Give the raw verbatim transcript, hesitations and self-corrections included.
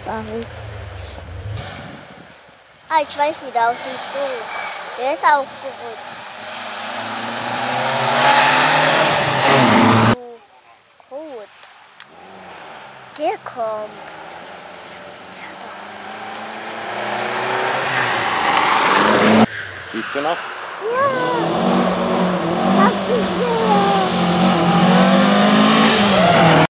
aus. Ah, ich weiß, wie der aussieht. So. Der ist auch verrückt. So rot. Der kommt. Siehst du noch? Ja. Ich hab gesehen.